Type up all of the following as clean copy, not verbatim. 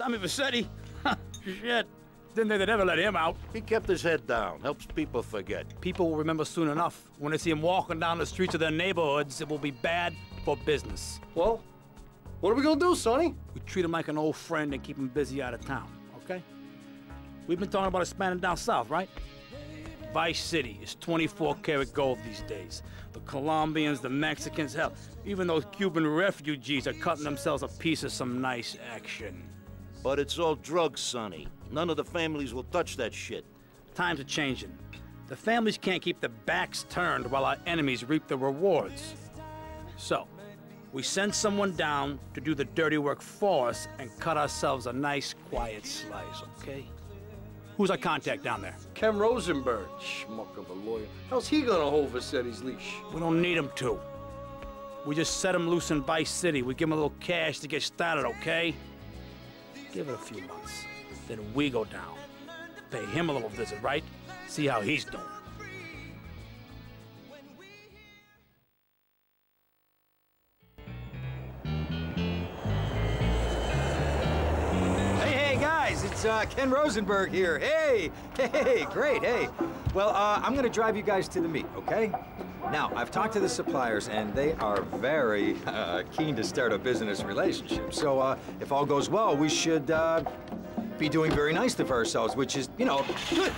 Tommy Vercetti? Shit. Didn't think they'd ever let him out. He kept his head down, helps people forget. People will remember soon enough. When they see him walking down the streets of their neighborhoods, it will be bad for business. Well, what are we gonna do, Sonny? We treat him like an old friend and keep him busy out of town, okay? We've been talking about expanding down south, right? Vice City is 24-karat gold these days. The Colombians, the Mexicans, hell, even those Cuban refugees are cutting themselves a piece of some nice action. But it's all drugs, Sonny. None of the families will touch that shit. Times are changing. The families can't keep their backs turned while our enemies reap the rewards. So, we send someone down to do the dirty work for us and cut ourselves a nice, quiet slice, okay? Who's our contact down there? Ken Rosenberg, schmuck of a lawyer. How's he gonna hold Vercetti's leash? We don't need him to. We just set him loose in Vice City. We give him a little cash to get started, okay? Give it a few months. Then we go down. Pay him a little visit, right? See how he's doing. Hey, guys, it's Ken Rosenberg here. Hey, great, hey. Well, I'm gonna drive you guys to the meet, okay? Now, I've talked to the suppliers, and they are very keen to start a business relationship. So, if all goes well, we should be doing very nicely for ourselves, which is, you know, good.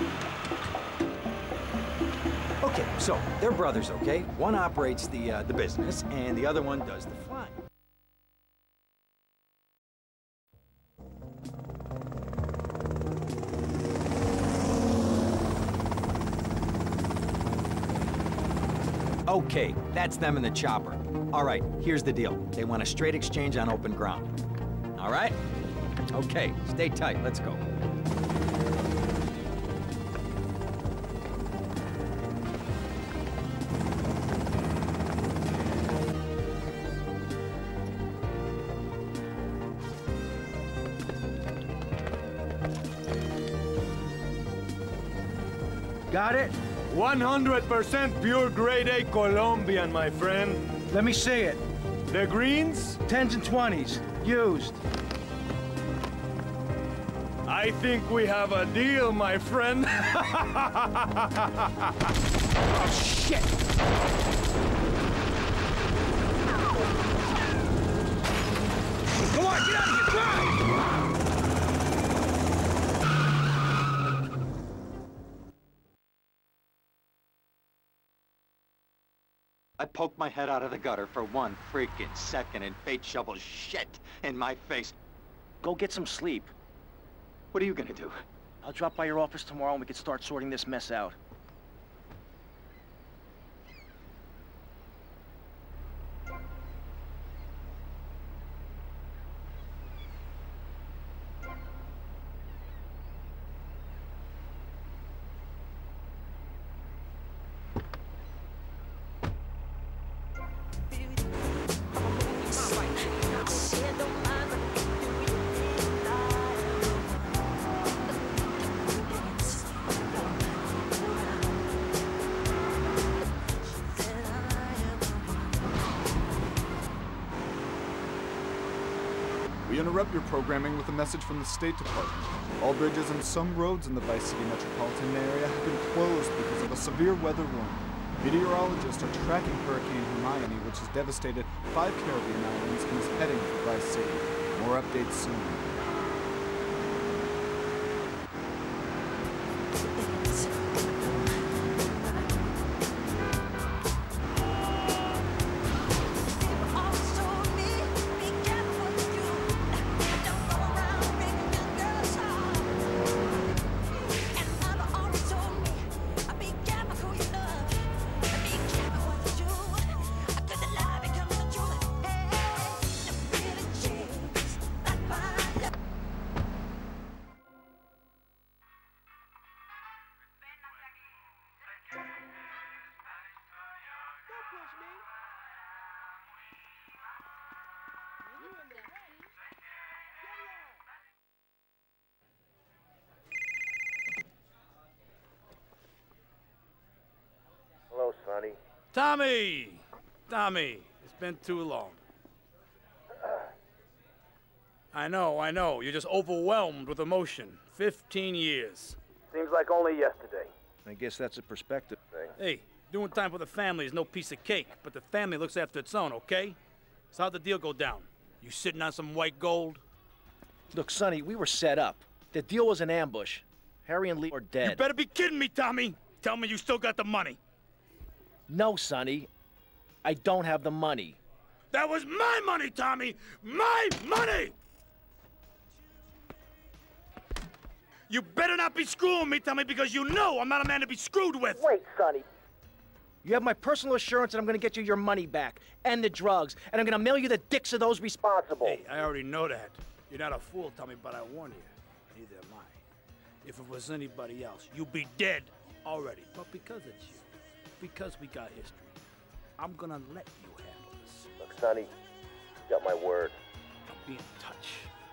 Okay, so they're brothers, okay? One operates the business, and the other one does the flying. Okay, that's them in the chopper. All right, here's the deal. They want a straight exchange on open ground. All right? Okay, stay tight. Let's go. Got it? 100% pure grade A Colombian, my friend. Let me see it. The greens? 10s and 20s. Used. I think we have a deal, my friend. Oh, shit! Come on, get out of here! Drive! I poked my head out of the gutter for 1 freaking second and fate shovels shit in my face. Go get some sleep. What are you gonna do? I'll drop by your office tomorrow and we can start sorting this mess out. We interrupt your programming with a message from the State Department. All bridges and some roads in the Vice City metropolitan area have been closed because of a severe weather warning. Meteorologists are tracking Hurricane Hermione, which has devastated 5 Caribbean islands and is heading for Vice City. More updates soon. Hello, Sonny. Tommy, it's been too long. I know. You're just overwhelmed with emotion. 15 years. Seems like only yesterday. I guess that's a perspective thing. Hey, doing time for the family is no piece of cake, but the family looks after its own, okay? So how'd the deal go down? You sitting on some white gold? Look, Sonny, we were set up. The deal was an ambush. Harry and Lee are dead. You better be kidding me, Tommy! Tell me you still got the money. No, Sonny. I don't have the money. That was my money, Tommy! My money! You better not be screwing me, Tommy, because you know I'm not a man to be screwed with! Wait, Sonny. You have my personal assurance that I'm gonna get you your money back, and the drugs, and I'm gonna mail you the dicks of those responsible. Hey, I already know that. You're not a fool, Tommy, but I warn you. Neither am I. If it was anybody else, you'd be dead already. But because it's you, because we got history, I'm gonna let you handle this. Look, Sonny, you got my word. I'll be in touch.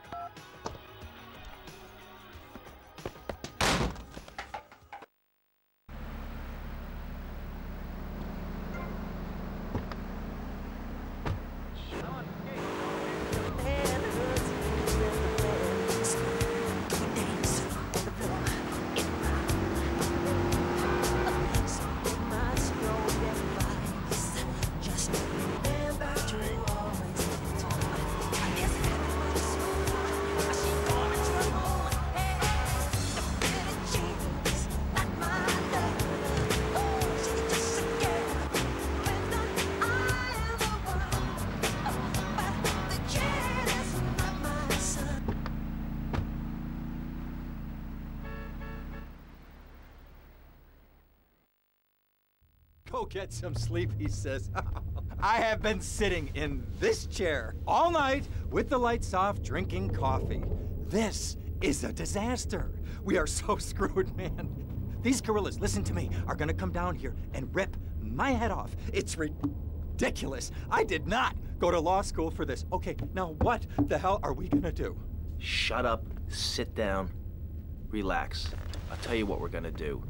Go get some sleep, he says. I have been sitting in this chair all night with the lights off, drinking coffee. This is a disaster. We are so screwed, man. These gorillas, listen to me, are gonna come down here and rip my head off. It's ridiculous. I did not go to law school for this. Okay, now what the hell are we gonna do? Shut up, sit down, relax. I'll tell you what we're gonna do.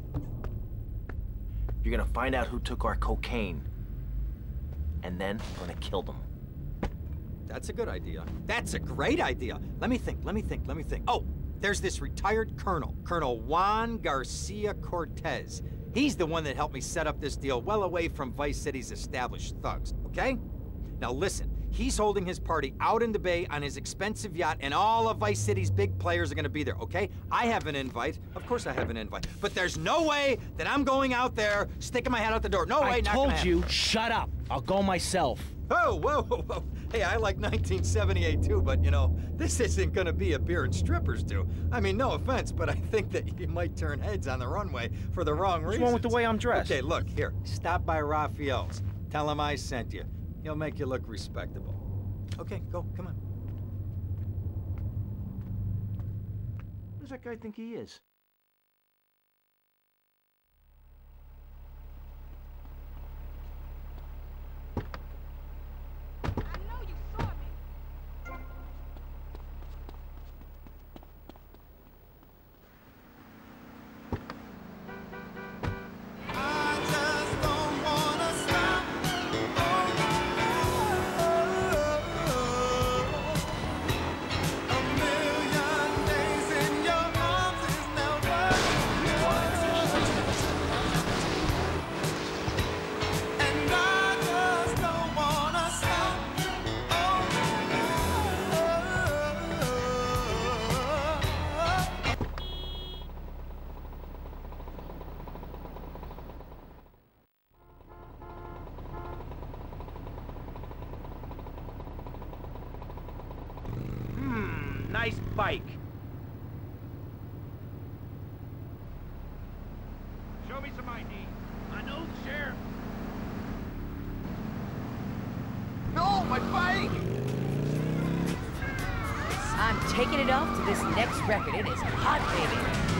You're gonna find out who took our cocaine, and then we're gonna kill them. That's a good idea. That's a great idea. Let me think. Oh, there's this retired colonel, Colonel Juan Garcia Cortez. He's the one that helped me set up this deal well away from Vice City's established thugs, okay? Now listen, he's holding his party out in the bay on his expensive yacht, and all of Vice City's big players are gonna be there, okay? I have an invite. Of course I have an invite. But there's no way that I'm going out there, sticking my head out the door. No way, not gonna happen. I told you, shut up. I'll go myself. Oh, whoa. Hey, I like 1978 too, but you know, this isn't gonna be a beer and strippers do. I mean, no offense, but I think that you might turn heads on the runway for the wrong reasons. What's wrong with the way I'm dressed? Okay, look, here, stop by Raphael's. Tell him I sent you. He'll make you look respectable. Okay, go, come on. Who does that guy think he is? Nice bike. Show me some ID. I know, Sheriff. No, my bike! I'm taking it off to this next record. It is hot, baby.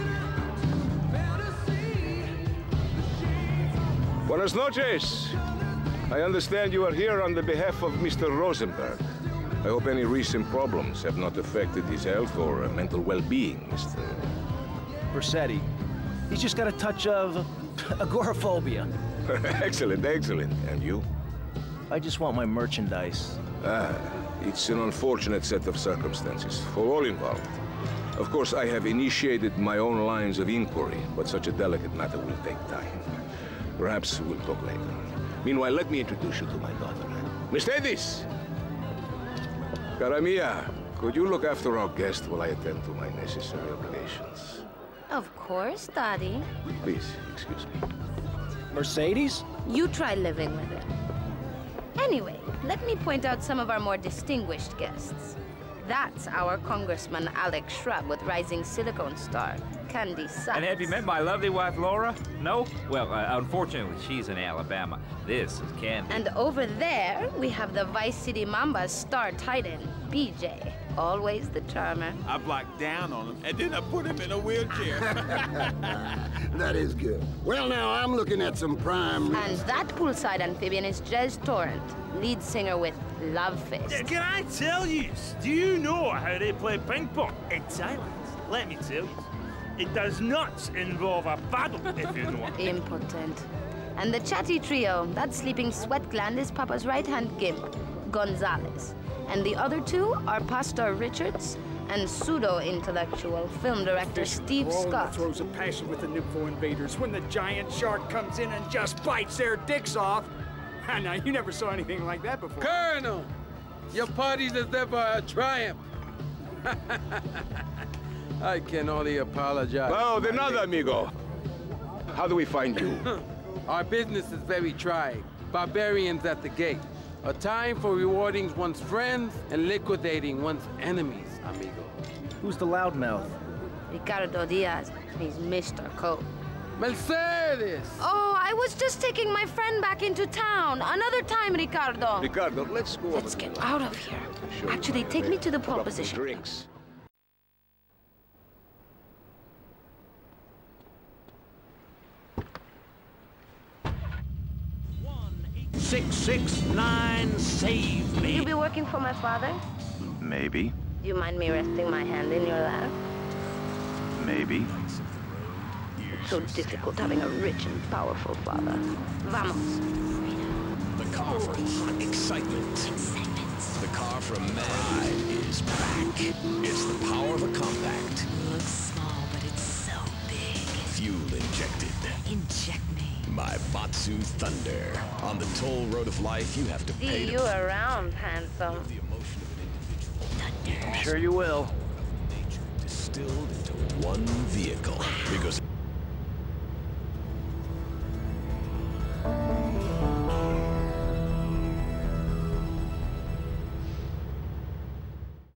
Buenas noches. I understand you are here on the behalf of Mr. Rosenberg. I hope any recent problems have not affected his health or mental well-being, Mr. Vercetti. He's just got a touch of agoraphobia. Excellent, excellent. And you? I just want my merchandise. It's an unfortunate set of circumstances for all involved. Of course, I have initiated my own lines of inquiry, but such a delicate matter will take time. Perhaps we'll talk later. Meanwhile, let me introduce you to my daughter. Miss Edis! Cara mia, could you look after our guest while I attend to my necessary obligations? Of course, Daddy. Please, excuse me. Mercedes? You try living with it. Anyway, let me point out some of our more distinguished guests. That's our Congressman Alex Shrub with rising silicone star, Candy Sachs. And have you met my lovely wife, Laura? No? Well, unfortunately, she's in Alabama. This is Candy. And over there, we have the Vice City Mamba's star titan, BJ. Always the charmer. I blocked down on him, and then I put him in a wheelchair. That is good. Well, now, I'm looking at some prime... And that poolside amphibian is Jez Torrent, lead singer with Love Fist. Yeah, can I tell you? Do you know how they play ping pong in Thailand? Let me tell you. It does not involve a paddle, if you know what I mean. Impotent. And the chatty trio, that sleeping sweat gland is Papa's right-hand gimp, Gonzalez. And the other two are Pastor Richards and pseudo-intellectual film director Steve Scott. Throws a passion with the Nympho invaders when the giant shark comes in and just bites their dicks off. Now, you never saw anything like that before. Colonel, your party is ever a triumph. I can only apologize. Oh, de nada, amigo. How do we find you? Our business is very trying. Barbarians at the gate. A time for rewarding one's friends and liquidating one's enemies, amigo. Who's the loudmouth? Ricardo Diaz. He's Mr. Coke. Mercedes! Oh, I was just taking my friend back into town. Another time, Ricardo. Ricardo, let's go. Let's get out of here. Actually, take me to the pole position. Drinks. $669, save me. You be working for my father? Maybe. Do you mind me resting my hand in your lap? Maybe. It's so difficult having a rich and powerful father. Vamos. The car for hot excitement. The car from Mad is back. It's the power of a compact. Looks small, but it's so big. Fuel injected. Inject me. My Batsu Thunder. On the toll road of life, you have to pay See you around, handsome. the emotion of an individual. I'm sure you will. Nature distilled into one vehicle. Because